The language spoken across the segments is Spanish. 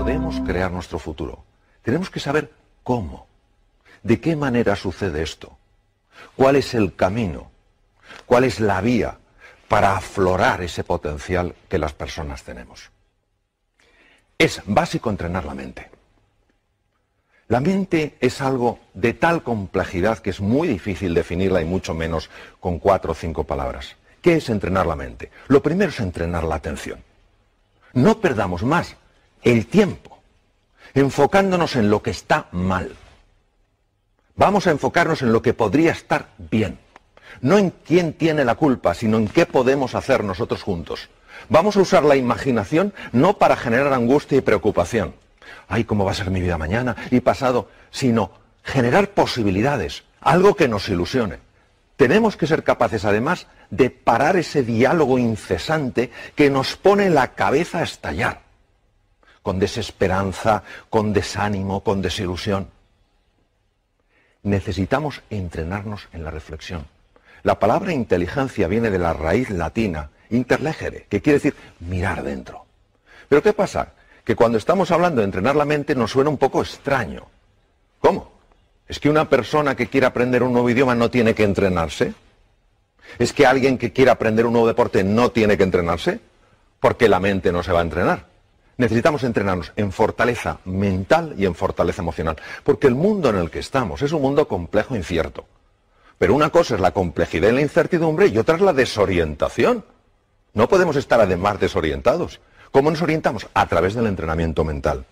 podemos crear nuestro futuro. Tenemos que saber cómo, de qué manera sucede esto, cuál es el camino, cuál es la vía para aflorar ese potencial que las personas tenemos. Es básico entrenar la mente. La mente es algo de tal complejidad que es muy difícil definirla y mucho menos con 4 o 5 palabras. ¿Qué es entrenar la mente? Lo primero es entrenar la atención. No perdamos más el tiempo enfocándonos en lo que está mal. Vamos a enfocarnos en lo que podría estar bien. No en quién tiene la culpa, sino en qué podemos hacer nosotros juntos. Vamos a usar la imaginación no para generar angustia y preocupación. Ay, ¿cómo va a ser mi vida mañana y pasado? Sino generar posibilidades, algo que nos ilusione. Tenemos que ser capaces, además, de parar ese diálogo incesante que nos pone la cabeza a estallar, con desesperanza, con desánimo, con desilusión. Necesitamos entrenarnos en la reflexión. La palabra inteligencia viene de la raíz latina, interlegere, que quiere decir mirar dentro. Pero ¿qué pasa? Que cuando estamos hablando de entrenar la mente nos suena un poco extraño. ¿Cómo? ¿Es que una persona que quiera aprender un nuevo idioma no tiene que entrenarse? ¿Es que alguien que quiera aprender un nuevo deporte no tiene que entrenarse? Porque la mente no se va a entrenar. Necesitamos entrenarnos en fortaleza mental y en fortaleza emocional. Porque el mundo en el que estamos es un mundo complejo e incierto. Pero una cosa es la complejidad y la incertidumbre y otra es la desorientación. No podemos estar además desorientados. ¿Cómo nos orientamos? A través del entrenamiento mental.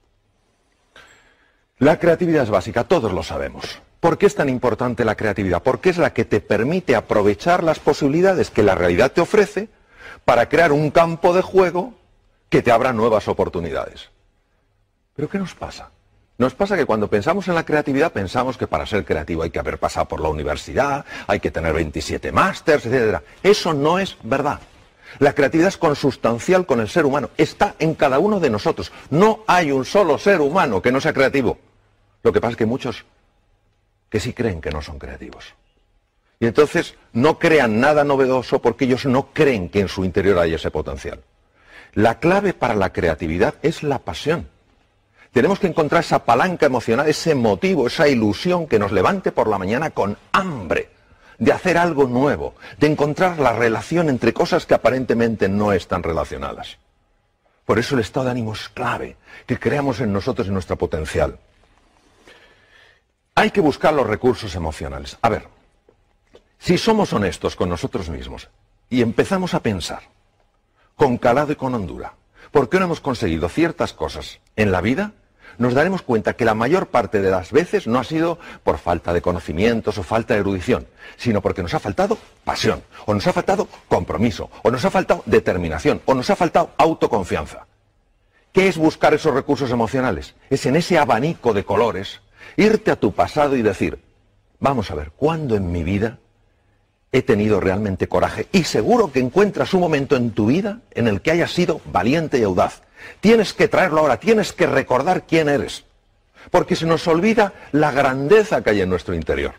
La creatividad es básica, todos lo sabemos. ¿Por qué es tan importante la creatividad? Porque es la que te permite aprovechar las posibilidades que la realidad te ofrece para crear un campo de juego que te abra nuevas oportunidades. ¿Pero qué nos pasa? Nos pasa que cuando pensamos en la creatividad pensamos que para ser creativo hay que haber pasado por la universidad, hay que tener 27 másters, etc. Eso no es verdad. La creatividad es consustancial con el ser humano, está en cada uno de nosotros. No hay un solo ser humano que no sea creativo. Lo que pasa es que hay muchos que sí creen que no son creativos. Y entonces no crean nada novedoso porque ellos no creen que en su interior hay ese potencial. La clave para la creatividad es la pasión. Tenemos que encontrar esa palanca emocional, ese motivo, esa ilusión que nos levante por la mañana con hambre de hacer algo nuevo, de encontrar la relación entre cosas que aparentemente no están relacionadas. Por eso el estado de ánimo es clave, que creamos en nosotros y nuestro potencial. Hay que buscar los recursos emocionales. A ver, si somos honestos con nosotros mismos y empezamos a pensar con calado y con hondura, ¿por qué no hemos conseguido ciertas cosas en la vida? Nos daremos cuenta que la mayor parte de las veces no ha sido por falta de conocimientos o falta de erudición, sino porque nos ha faltado pasión, o nos ha faltado compromiso, o nos ha faltado determinación, o nos ha faltado autoconfianza. ¿Qué es buscar esos recursos emocionales? Es en ese abanico de colores, irte a tu pasado y decir, vamos a ver, ¿cuándo en mi vida he tenido realmente coraje? Y seguro que encuentras un momento en tu vida en el que hayas sido valiente y audaz. Tienes que traerlo ahora, tienes que recordar quién eres, porque se nos olvida la grandeza que hay en nuestro interior.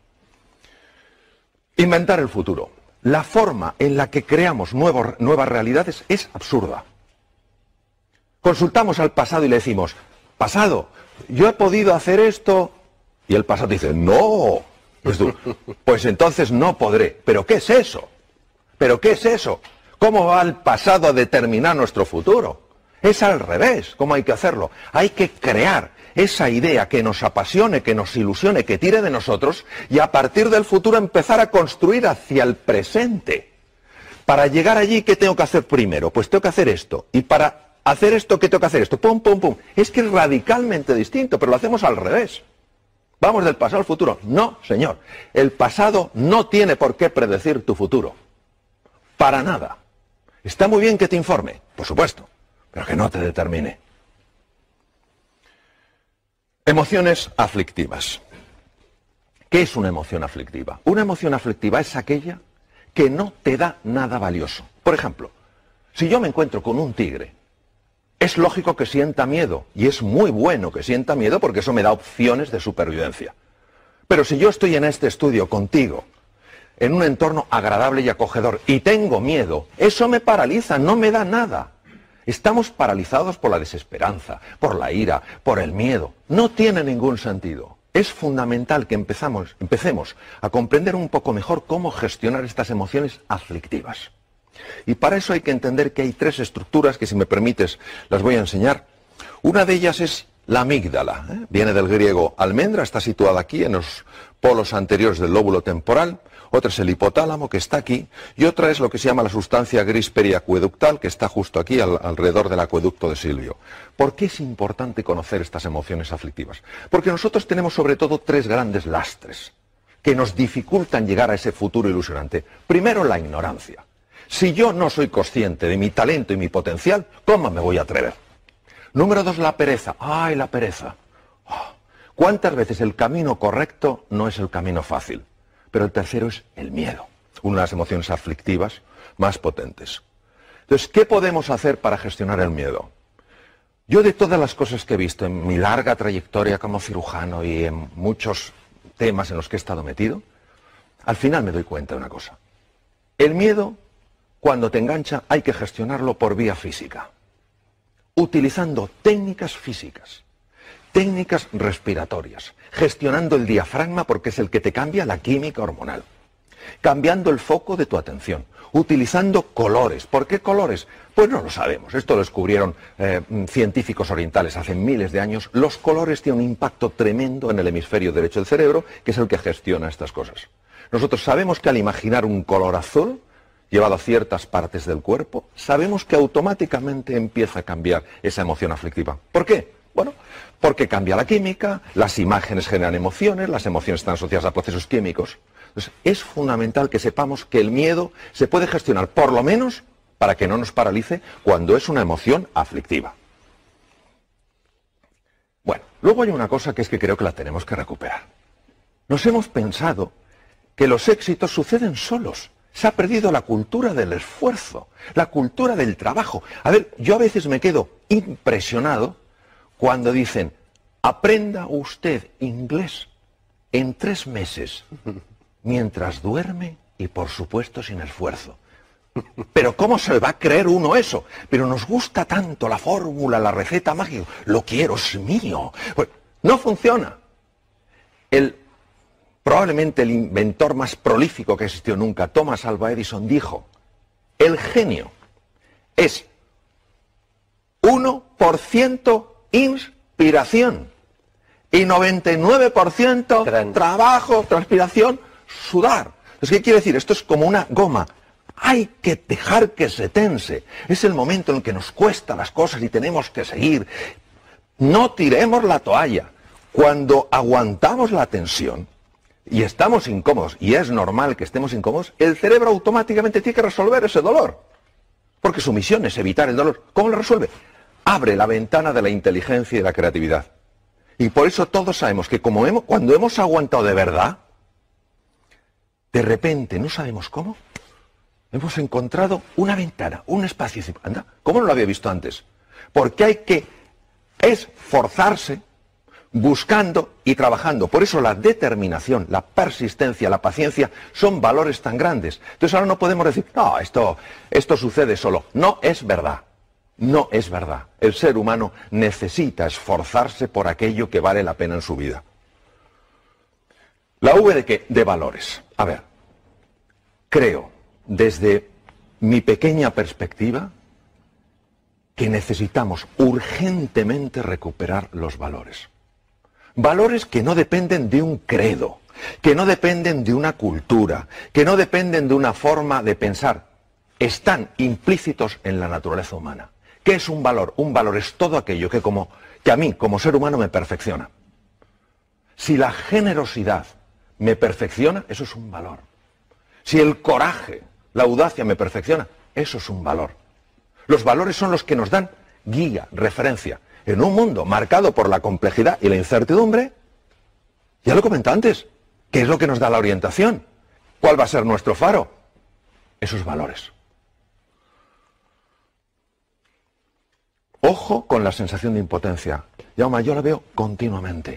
Inventar el futuro. La forma en la que creamos nuevas realidades es absurda. Consultamos al pasado y le decimos, pasado, yo he podido hacer esto, y el pasado dice, no, pues entonces no podré. ¿Pero qué es eso? ¿Pero qué es eso? ¿Cómo va el pasado a determinar nuestro futuro? Es al revés, ¿cómo hay que hacerlo? Hay que crear esa idea que nos apasione, que nos ilusione, que tire de nosotros y a partir del futuro empezar a construir hacia el presente. Para llegar allí, ¿qué tengo que hacer primero? Pues tengo que hacer esto. Y para hacer esto, ¿qué tengo que hacer? Esto. Pum, pum, pum. Es que es radicalmente distinto, pero lo hacemos al revés. Vamos del pasado al futuro. No, señor. El pasado no tiene por qué predecir tu futuro. Para nada. Está muy bien que te informe, por supuesto, pero que no te determine. Emociones aflictivas. ¿Qué es una emoción aflictiva? Una emoción aflictiva es aquella que no te da nada valioso. Por ejemplo, si yo me encuentro con un tigre, es lógico que sienta miedo, y es muy bueno que sienta miedo porque eso me da opciones de supervivencia. Pero si yo estoy en este estudio contigo, en un entorno agradable y acogedor, y tengo miedo, eso me paraliza, no me da nada. Estamos paralizados por la desesperanza, por la ira, por el miedo. No tiene ningún sentido. Es fundamental que empecemos a comprender un poco mejor cómo gestionar estas emociones aflictivas. Y para eso hay que entender que hay tres estructuras que, si me permites, las voy a enseñar. Una de ellas es la amígdala, ¿eh? Viene del griego almendra, está situada aquí en los polos anteriores del lóbulo temporal. Otra es el hipotálamo, que está aquí, y otra es lo que se llama la sustancia gris periacueductal, que está justo aquí, alrededor del acueducto de Silvio. ¿Por qué es importante conocer estas emociones aflictivas? Porque nosotros tenemos sobre todo tres grandes lastres que nos dificultan llegar a ese futuro ilusionante. Primero, la ignorancia. Si yo no soy consciente de mi talento y mi potencial, ¿cómo me voy a atrever? Número dos, la pereza. ¡Ay, la pereza! ¿Cuántas veces el camino correcto no es el camino fácil? Pero el tercero es el miedo, una de las emociones aflictivas más potentes. Entonces, ¿qué podemos hacer para gestionar el miedo? Yo, de todas las cosas que he visto en mi larga trayectoria como cirujano y en muchos temas en los que he estado metido, al final me doy cuenta de una cosa. El miedo, cuando te engancha, hay que gestionarlo por vía física, utilizando técnicas físicas. Técnicas respiratorias, gestionando el diafragma porque es el que te cambia la química hormonal, cambiando el foco de tu atención, utilizando colores. ¿Por qué colores? Pues no lo sabemos. Esto lo descubrieron científicos orientales hace miles de años. Los colores tienen un impacto tremendo en el hemisferio derecho del cerebro, que es el que gestiona estas cosas. Nosotros sabemos que al imaginar un color azul llevado a ciertas partes del cuerpo, sabemos que automáticamente empieza a cambiar esa emoción aflictiva. ¿Por qué? Bueno, porque cambia la química, las imágenes generan emociones, las emociones están asociadas a procesos químicos. Entonces, es fundamental que sepamos que el miedo se puede gestionar, por lo menos, para que no nos paralice cuando es una emoción aflictiva. Bueno, luego hay una cosa que es que creo que la tenemos que recuperar. Nos hemos pensado que los éxitos suceden solos. Se ha perdido la cultura del esfuerzo, la cultura del trabajo. A ver, yo a veces me quedo impresionado cuando dicen, aprenda usted inglés en 3 meses, mientras duerme y por supuesto sin esfuerzo. Pero ¿cómo se va a creer uno eso? Pero nos gusta tanto la fórmula, la receta mágica, lo quiero, es mío. Pues, no funciona. Probablemente el inventor más prolífico que existió nunca, Thomas Alva Edison, dijo, el genio es 1% inspiración y 99% trabajo, transpiración, sudar. Entonces, ¿qué quiere decir? Esto es como una goma. Hay que dejar que se tense. Es el momento en el que nos cuesta las cosas y tenemos que seguir. No tiremos la toalla. Cuando aguantamos la tensión y estamos incómodos, y es normal que estemos incómodos, el cerebro automáticamente tiene que resolver ese dolor. Porque su misión es evitar el dolor. ¿Cómo lo resuelve? Abre la ventana de la inteligencia y de la creatividad. Y por eso todos sabemos que cuando hemos aguantado de verdad, de repente, no sabemos cómo, hemos encontrado una ventana, un espacio. Anda, ¿cómo no lo había visto antes? Porque hay que esforzarse buscando y trabajando. Por eso la determinación, la persistencia, la paciencia son valores tan grandes. Entonces ahora no podemos decir, no, esto sucede solo. No es verdad. No es verdad. El ser humano necesita esforzarse por aquello que vale la pena en su vida. ¿La V de qué? De valores. A ver, creo, desde mi pequeña perspectiva, que necesitamos urgentemente recuperar los valores. Valores que no dependen de un credo, que no dependen de una cultura, que no dependen de una forma de pensar. Están implícitos en la naturaleza humana. ¿Qué es un valor? Un valor es todo aquello que a mí, como ser humano, me perfecciona. Si la generosidad me perfecciona, eso es un valor. Si el coraje, la audacia me perfecciona, eso es un valor. Los valores son los que nos dan guía, referencia. En un mundo marcado por la complejidad y la incertidumbre, ya lo comenté antes, ¿qué es lo que nos da la orientación? ¿Cuál va a ser nuestro faro? Esos valores. Ojo con la sensación de impotencia. Jaume, yo la veo continuamente.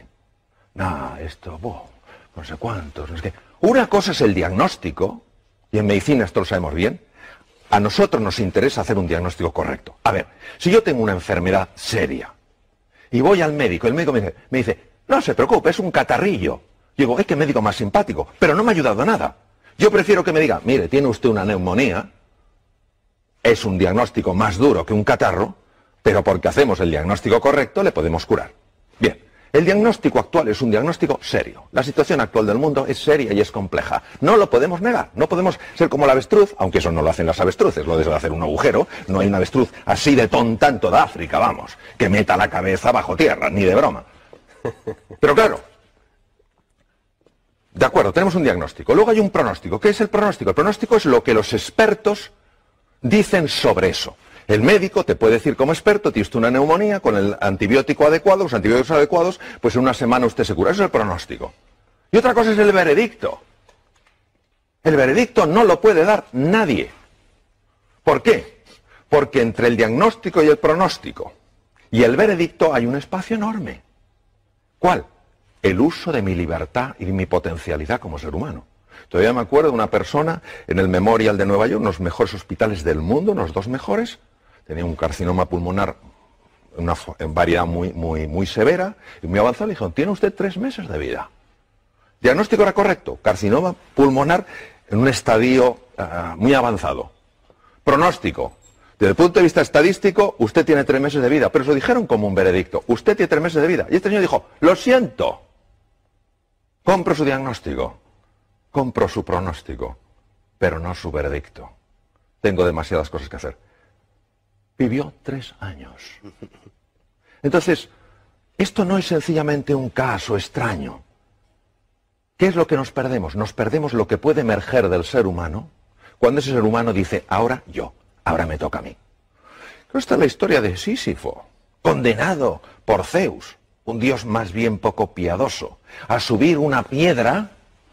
No sé cuántos, no sé qué. Una cosa es el diagnóstico, y en medicina esto lo sabemos bien. A nosotros nos interesa hacer un diagnóstico correcto. A ver, si yo tengo una enfermedad seria y voy al médico, el médico me dice, no se preocupe, es un catarrillo. Yo digo, qué médico más simpático, pero no me ha ayudado a nada. Yo prefiero que me diga, mire, tiene usted una neumonía, es un diagnóstico más duro que un catarro, pero porque hacemos el diagnóstico correcto le podemos curar. Bien, el diagnóstico actual es un diagnóstico serio. La situación actual del mundo es seria y es compleja. No lo podemos negar, no podemos ser como la avestruz, aunque eso no lo hacen las avestruces, lo de hacer un agujero, no hay una avestruz así de tonta en toda África, vamos, que meta la cabeza bajo tierra, ni de broma. Pero claro, de acuerdo, tenemos un diagnóstico. Luego hay un pronóstico. ¿Qué es el pronóstico? El pronóstico es lo que los expertos dicen sobre eso. El médico te puede decir como experto, tiene usted una neumonía, con el antibiótico adecuado, los antibióticos adecuados, pues en una semana usted se cura. Eso es el pronóstico. Y otra cosa es el veredicto. El veredicto no lo puede dar nadie. ¿Por qué? Porque entre el diagnóstico y el pronóstico y el veredicto hay un espacio enorme. ¿Cuál? El uso de mi libertad y de mi potencialidad como ser humano. Todavía me acuerdo de una persona en el Memorial de Nueva York, uno de los mejores hospitales del mundo, unos 2 mejores, tenía un carcinoma pulmonar, una variedad muy severa y muy avanzada. Le dijeron, tiene usted 3 meses de vida. Diagnóstico era correcto, carcinoma pulmonar en un estadio muy avanzado. Pronóstico, desde el punto de vista estadístico, usted tiene 3 meses de vida, pero se lo dijeron como un veredicto, usted tiene 3 meses de vida. Y este señor dijo, lo siento, compro su diagnóstico, compro su pronóstico, pero no su veredicto. Tengo demasiadas cosas que hacer. Vivió 3 años. Entonces, esto no es sencillamente un caso extraño. ¿Qué es lo que nos perdemos? Nos perdemos lo que puede emerger del ser humano cuando ese ser humano dice, ahora yo, ahora me toca a mí. Esta es la historia de Sísifo, condenado por Zeus, un dios más bien poco piadoso, a subir una piedra.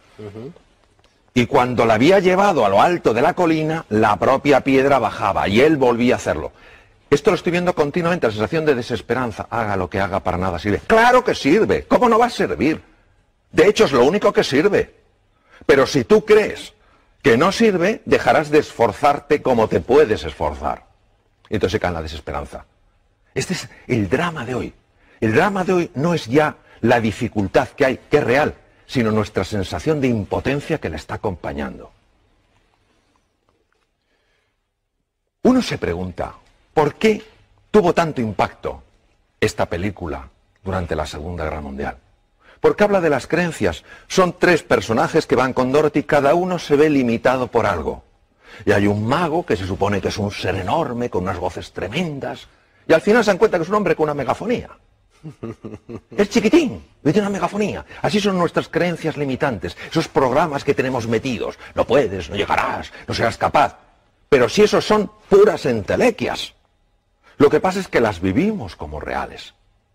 Y cuando la había llevado a lo alto de la colina, la propia piedra bajaba y él volvía a hacerlo. Esto lo estoy viendo continuamente, la sensación de desesperanza. Haga lo que haga, para nada sirve. ¡Claro que sirve! ¿Cómo no va a servir? De hecho, es lo único que sirve. Pero si tú crees que no sirve, dejarás de esforzarte como te puedes esforzar. Y entonces se cae en la desesperanza. Este es el drama de hoy. El drama de hoy no es ya la dificultad que hay, que es real, sino nuestra sensación de impotencia que la está acompañando. Uno se pregunta, ¿por qué tuvo tanto impacto esta película durante la Segunda Guerra Mundial? Porque habla de las creencias. Son 3 personajes que van con Dorothy, cada uno se ve limitado por algo. Y hay un mago que se supone que es un ser enorme, con unas voces tremendas, y al final se dan cuenta que es un hombre con una megafonía. Es chiquitín, y tiene una megafonía. Así son nuestras creencias limitantes, esos programas que tenemos metidos. No puedes, no llegarás, no serás capaz. Pero si esos son puras entelequias. Lo que pasa es que las vivimos como reales.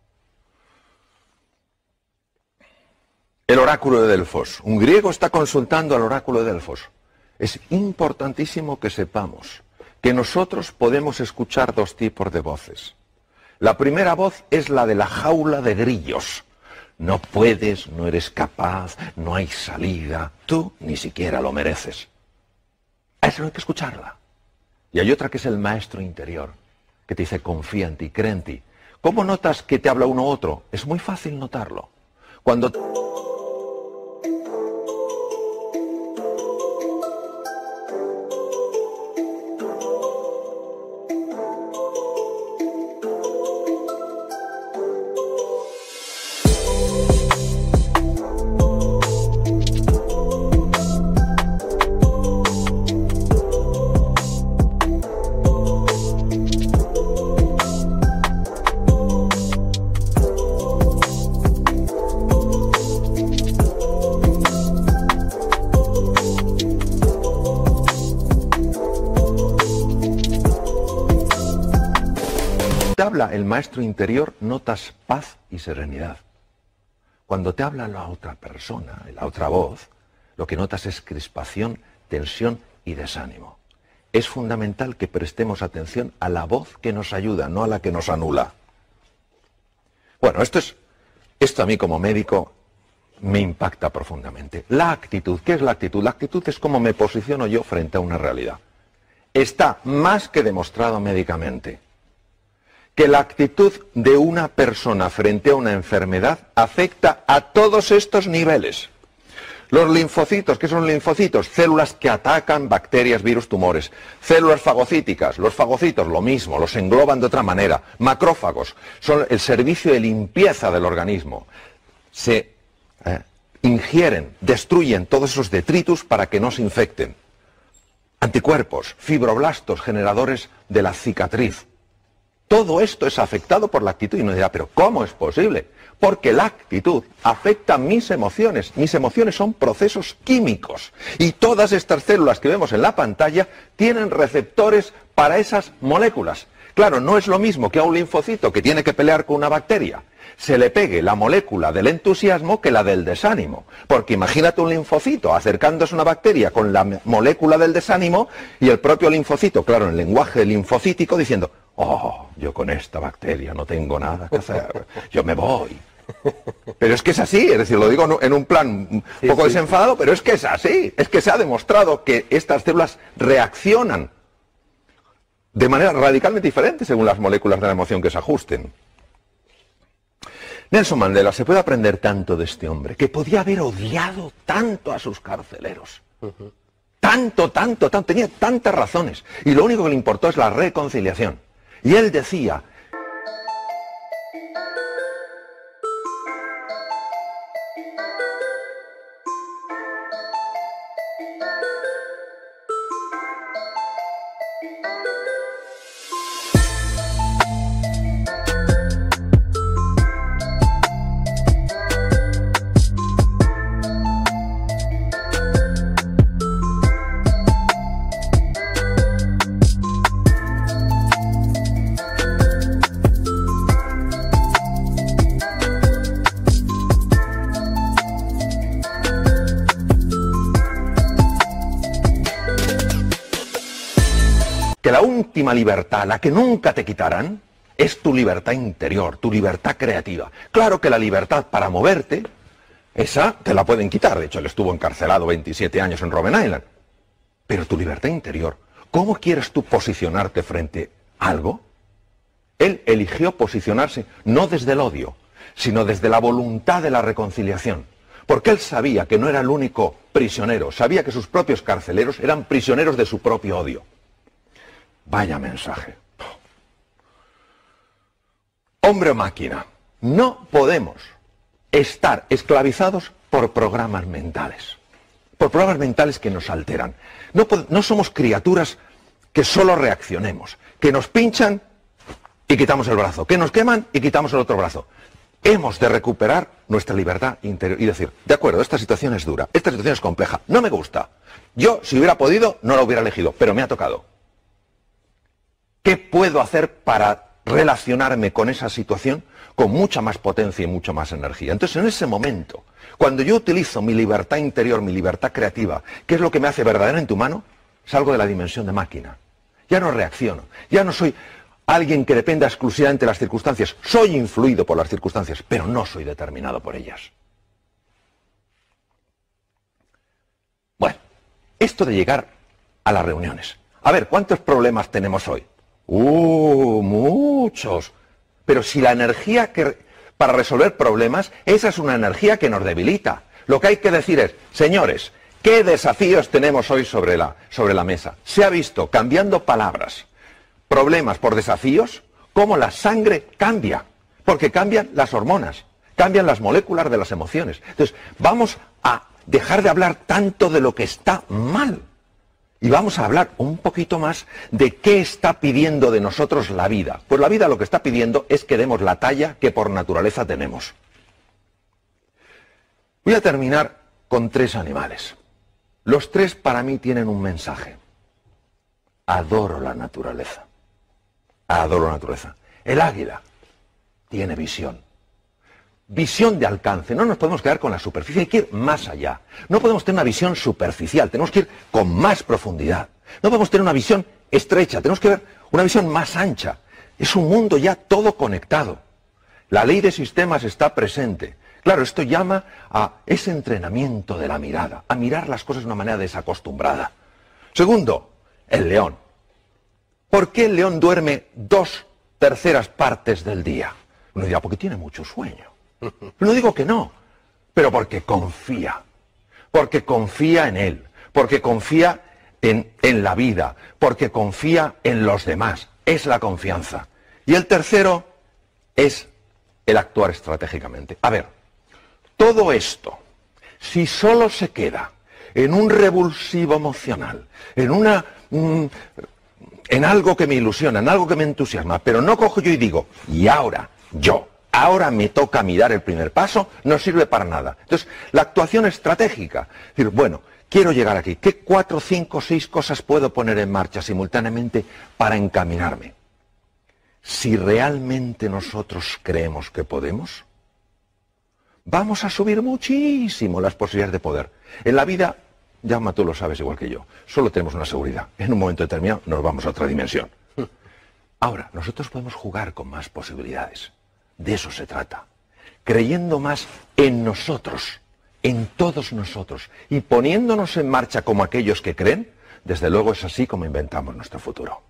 El oráculo de Delfos. Un griego está consultando al oráculo de Delfos. Es importantísimo que sepamos que nosotros podemos escuchar 2 tipos de voces. La primera voz es la de la jaula de grillos. No puedes, no eres capaz, no hay salida, tú ni siquiera lo mereces. A eso no hay que escucharla. Y hay otra que es el maestro interior, que te dice confía en ti, cree en ti. ¿Cómo notas que te habla uno u otro? Es muy fácil notarlo. Cuando te habla el maestro interior, notas paz y serenidad. Cuando te habla la otra persona, la otra voz, lo que notas es crispación, tensión y desánimo. Es fundamental que prestemos atención a la voz que nos ayuda, no a la que nos anula. Bueno, esto a mí como médico me impacta profundamente. La actitud, ¿qué es la actitud? La actitud es cómo me posiciono yo frente a una realidad. está más que demostrado médicamente que la actitud de una persona frente a una enfermedad afecta a todos estos niveles. Los linfocitos, ¿qué son linfocitos? Células que atacan bacterias, virus, tumores. Células fagocíticas, los fagocitos, lo mismo, los engloban de otra manera. Macrófagos, son el servicio de limpieza del organismo. Se ingieren, destruyen todos esos detritus para que no se infecten. Anticuerpos, fibroblastos, generadores de la cicatriz. Todo esto es afectado por la actitud. Y uno dirá, ¿pero cómo es posible? Porque la actitud afecta mis emociones. Mis emociones son procesos químicos. Y todas estas células que vemos en la pantalla tienen receptores para esas moléculas. Claro, no es lo mismo que a un linfocito que tiene que pelear con una bacteria se le pegue la molécula del entusiasmo que la del desánimo. Porque imagínate un linfocito acercándose a una bacteria con la molécula del desánimo y el propio linfocito, claro, en lenguaje linfocítico, diciendo, oh, yo con esta bacteria no tengo nada que hacer, yo me voy. Pero es que es así, es decir, lo digo en un plan un poco desenfadado, pero es que es así. Es que se ha demostrado que estas células reaccionan de manera radicalmente diferente según las moléculas de la emoción que se ajusten. Nelson Mandela, se puede aprender tanto de este hombre, que podía haber odiado tanto a sus carceleros. Tanto, tenía tantas razones. Y lo único que le importó es la reconciliación. Y él decía... que la última libertad, la que nunca te quitarán, es tu libertad interior, tu libertad creativa. Claro que la libertad para moverte, esa te la pueden quitar. De hecho, él estuvo encarcelado 27 años en Robben Island. Pero tu libertad interior, ¿cómo quieres tú posicionarte frente a algo? Él eligió posicionarse no desde el odio, sino desde la voluntad de la reconciliación. Porque él sabía que no era el único prisionero, sabía que sus propios carceleros eran prisioneros de su propio odio. Vaya mensaje. Hombre o máquina, no podemos estar esclavizados por programas mentales. Por programas mentales que nos alteran. No somos criaturas que solo reaccionemos, que nos pinchan y quitamos el brazo, que nos queman y quitamos el otro brazo. Hemos de recuperar nuestra libertad interior y decir, de acuerdo, esta situación es dura, esta situación es compleja, no me gusta. Yo, si hubiera podido, no lo hubiera elegido, pero me ha tocado. ¿Qué puedo hacer para relacionarme con esa situación con mucha más potencia y mucha más energía? Entonces, en ese momento, cuando yo utilizo mi libertad interior, mi libertad creativa, ¿qué es lo que me hace verdaderamente humano? Salgo de la dimensión de máquina. Ya no reacciono, ya no soy alguien que dependa exclusivamente de las circunstancias. Soy influido por las circunstancias, pero no soy determinado por ellas. Bueno, esto de llegar a las reuniones. A ver, ¿cuántos problemas tenemos hoy? Muchos. Pero si la energía para resolver problemas, esa es una energía que nos debilita. Lo que hay que decir es, señores, ¿qué desafíos tenemos hoy sobre la mesa? Se ha visto, cambiando palabras, problemas por desafíos, cómo la sangre cambia. Porque cambian las hormonas, cambian las moléculas de las emociones. Entonces, vamos a dejar de hablar tanto de lo que está mal. Y vamos a hablar un poquito más de qué está pidiendo de nosotros la vida. Pues la vida lo que está pidiendo es que demos la talla que por naturaleza tenemos. Voy a terminar con 3 animales. Los 3 para mí tienen un mensaje. Adoro la naturaleza. Adoro la naturaleza. El águila tiene visión. Visión de alcance. No nos podemos quedar con la superficie, hay que ir más allá. No podemos tener una visión superficial, tenemos que ir con más profundidad. No podemos tener una visión estrecha, tenemos que ver una visión más ancha. Es un mundo ya todo conectado. La ley de sistemas está presente. Claro, esto llama a ese entrenamiento de la mirada, a mirar las cosas de una manera desacostumbrada. Segundo, el león. ¿Por qué el león duerme 2/3 partes del día? Uno dirá, porque tiene mucho sueño. No digo que no, pero porque confía en él, porque confía en la vida, porque confía en los demás. Es la confianza. Y el tercero es el actuar estratégicamente. A ver, todo esto, si solo se queda en un revulsivo emocional, en algo que me ilusiona, en algo que me entusiasma, pero no cojo yo y digo, y ahora me toca a mí dar el primer paso, no sirve para nada. Entonces, la actuación estratégica, es decir, bueno, quiero llegar aquí, ¿qué 4, 5, 6 cosas puedo poner en marcha simultáneamente para encaminarme? Si realmente nosotros creemos que podemos, vamos a subir muchísimo las posibilidades de poder. En la vida, Jaume, tú lo sabes igual que yo, solo tenemos una seguridad. En un momento determinado nos vamos a otra dimensión. Ahora, nosotros podemos jugar con más posibilidades. De eso se trata. Creyendo más en nosotros, en todos nosotros, y poniéndonos en marcha como aquellos que creen, desde luego es así como inventamos nuestro futuro.